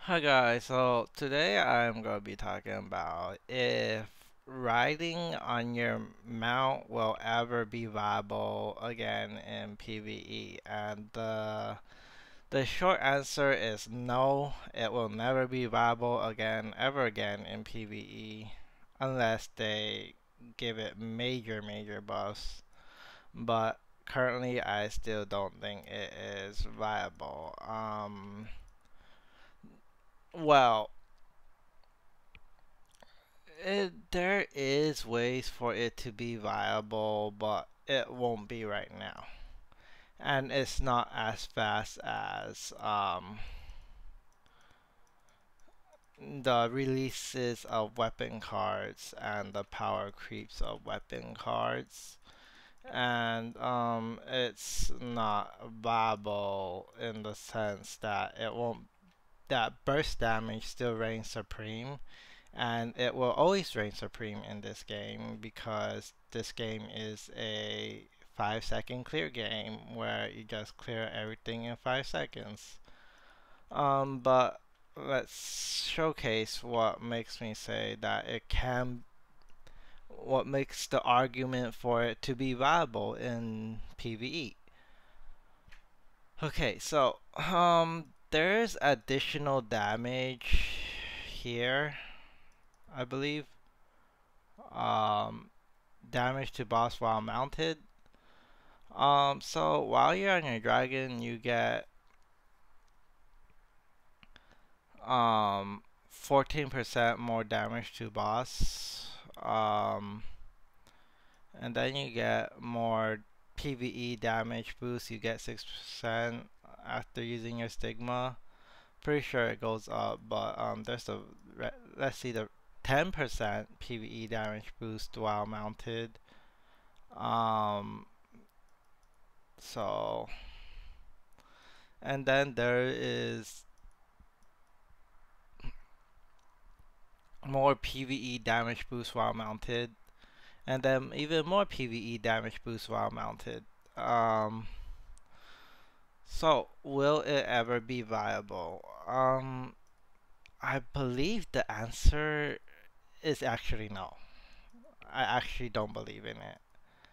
Hi guys, so today I'm going to be talking about if riding on your mount will ever be viable again in PvE. And the short answer is no, it will never be viable again, ever again in PvE, unless they give it major buffs. But currently, I still don't think it is viable. Well, there is ways for it to be viable, but it won't be right now. And it's not as fast as the releases of weapon cards and the power creeps of weapon cards. And it's not viable in the sense that it won't that burst damage still reigns supreme, and it will always reign supreme in this game because this game is a 5 second clear game where you just clear everything in 5 seconds. But let's showcase what makes me say that it can, what makes the argument for it to be viable in PvE. Okay, so there's additional damage here, I believe. Um, Damage to boss while mounted. So while you're on your dragon, you get 14% more damage to boss. And then you get more PvE damage boost. You get 6% after using your stigma. Pretty sure it goes up, but there's the let's see the 10% PvE damage boost while mounted. Um, so and then there is more PvE damage boost while mounted, and then even more PvE damage boost while mounted. Um, so will it ever be viable? I believe the answer is actually no. I actually don't believe in it.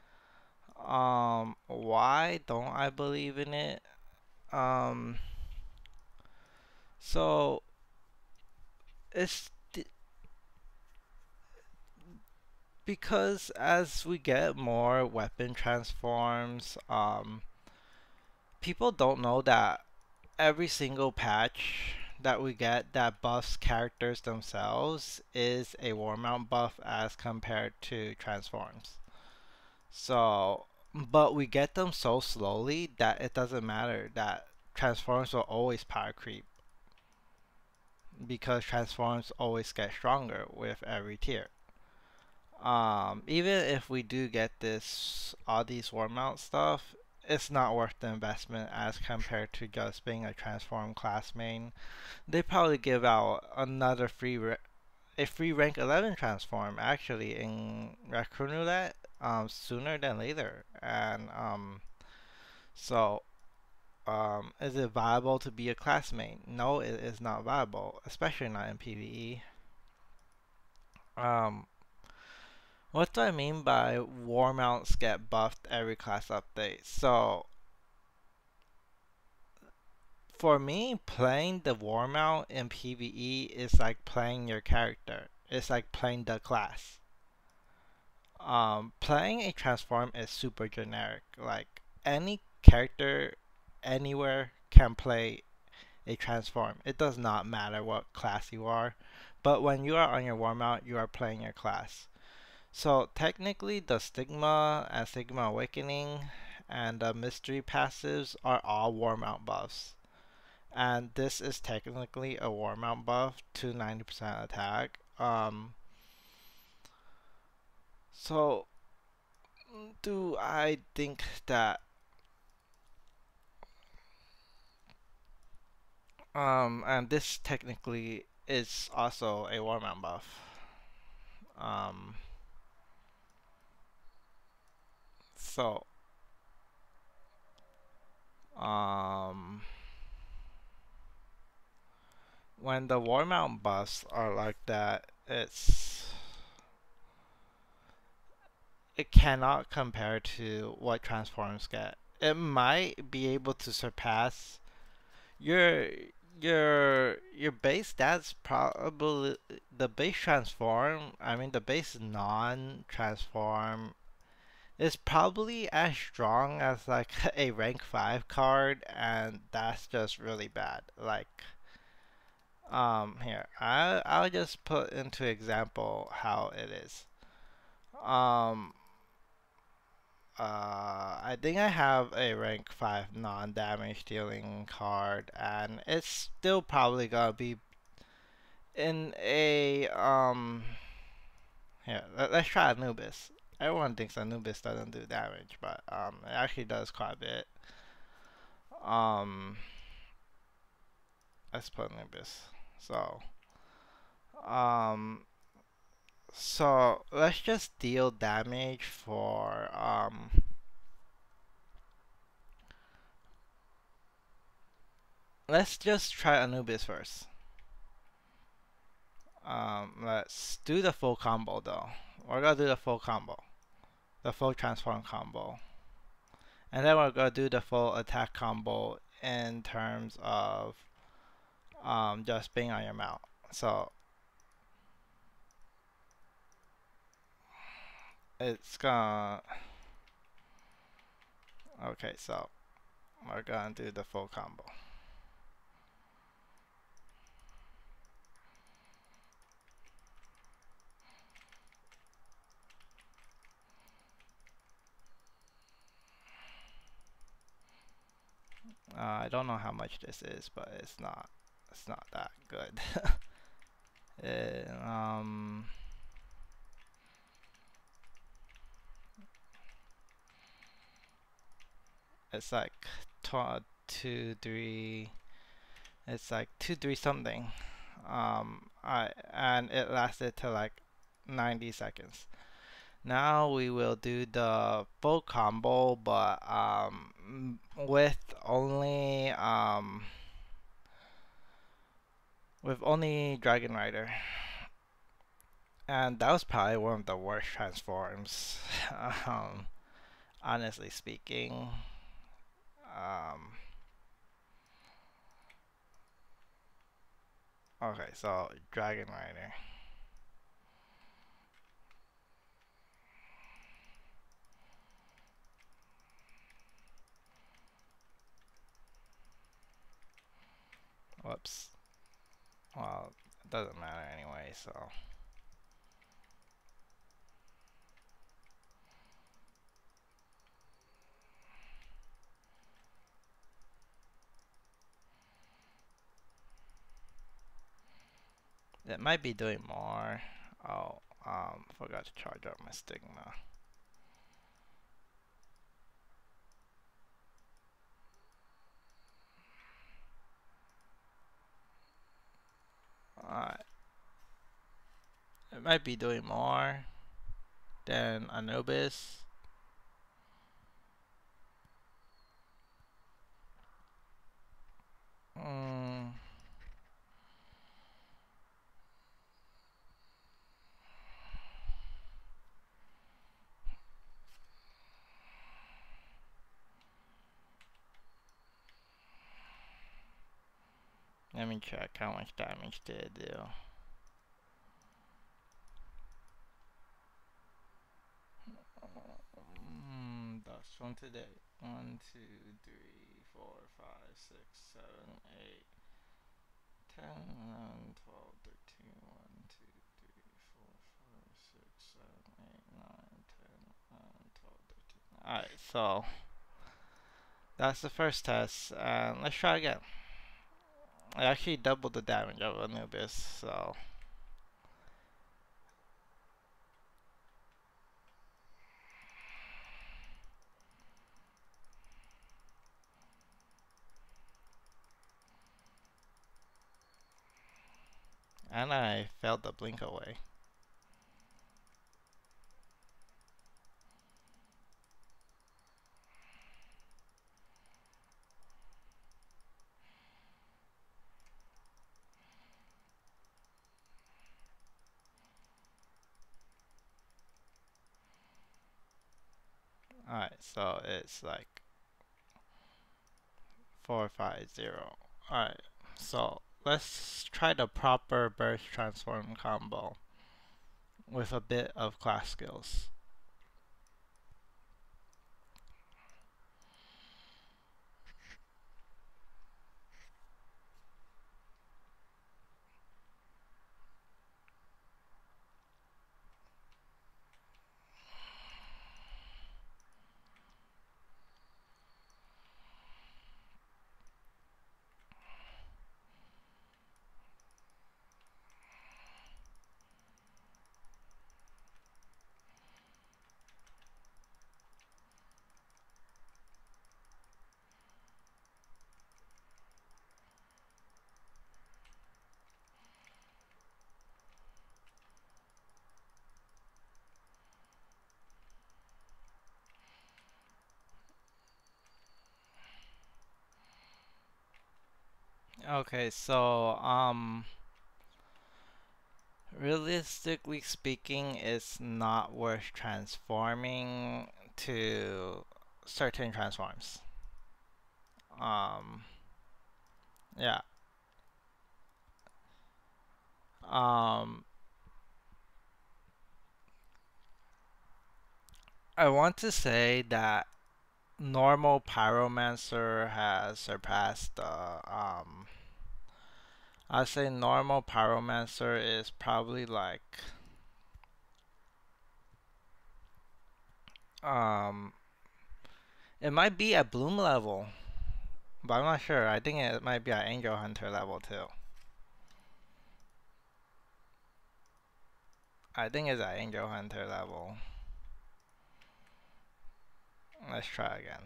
Why don't I believe in it? Um, so it's because as we get more weapon transforms, people don't know that every single patch that we get that buffs characters themselves is a war mount buff as compared to transforms. So, but we get them so slowly that it doesn't matter that transforms will always power creep because transforms always get stronger with every tier. Even if we do get this all these war mount stuff, it's not worth the investment as compared to just being a transform class main. They probably give out another a free rank 11 transform actually in Raccoon Roulette sooner than later. And so is it viable to be a class main? No, it is not viable, especially not in PvE. Um, what do I mean by war mounts get buffed every class update? So for me, playing the war mount in PvE is like playing your character. It's like playing the class. Playing a transform is super generic. Like any character anywhere can play a transform. It does not matter what class you are. But when you are on your war mount, you are playing your class. So technically, the Stigma and Stigma Awakening and the Mystery passives are all war mount buffs. And this is technically a war mount buff to 90% attack. So do I think that and this technically is also a war mount buff. Um, so um when the war mount buffs are like that, it cannot compare to what transforms get. It might be able to surpass your your base stats probably the base transform, I mean the base non-transform is probably as strong as like a rank 5 card, and that's just really bad. Like here, I'll just put into example how it is. Um I think I have a rank 5 non-damage dealing card, and it's still probably gonna be in a here, let's try Anubis. Everyone thinks Anubis doesn't do damage, but it actually does quite a bit. Um let's put Anubis. So um let's just deal damage for let's just try Anubis first. Let's do the full combo though. We're gonna do the full combo, the full transform combo, and then we're gonna do the full attack combo in terms of just being on your mount. So it's gonna okay. So we're gonna do the full combo. I don't know how much this is, but it's not that good. Uh, um, it's like 2, 3. It's like 2, 3 something. I and it lasted till like 90 seconds. Now we will do the full combo, but with only Dragon Rider, and that was probably one of the worst transforms. um, honestly speaking, um, okay, so Dragon Rider. Whoops. Well, it doesn't matter anyway, so. It might be doing more. Oh, forgot to charge up my stigma. Alright. It might be doing more than Anubis. Mm, let me check how much damage did it do. That's from today. 1, 2, 3, 4, 5, 6, 7, 8, 10, 11, 12, 13, 1, 2, 3, 4, 5, 6, 7, 8, 9, 10, 11, 12, 13. Alright, so that's the first test, and let's try again. I actually doubled the damage of Anubis, so. And I failed the blink away. Alright, so it's like 450. Alright, so let's try the proper burst transform combo with a bit of class skills. Okay, so realistically speaking, it's not worth transforming to certain transforms. Um, yeah. Um, I want to say that normal Pyromancer has surpassed I'd say normal Pyromancer is probably like um it might be at Bloom level, but I'm not sure. I think it might be at Angel Hunter level too. I think it's at Angel Hunter level. Let's try again.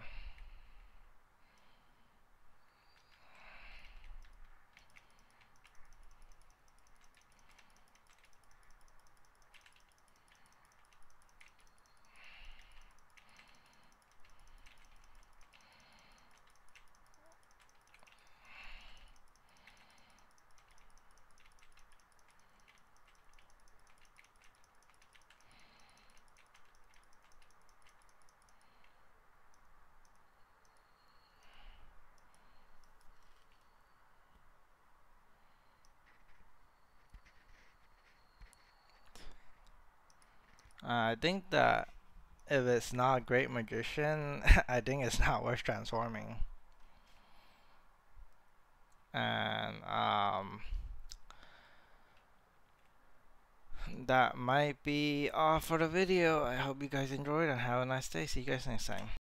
I think that if it's not a great magician, I think it's not worth transforming. And that might be all for the video. I hope you guys enjoyed and have a nice day. See you guys next time.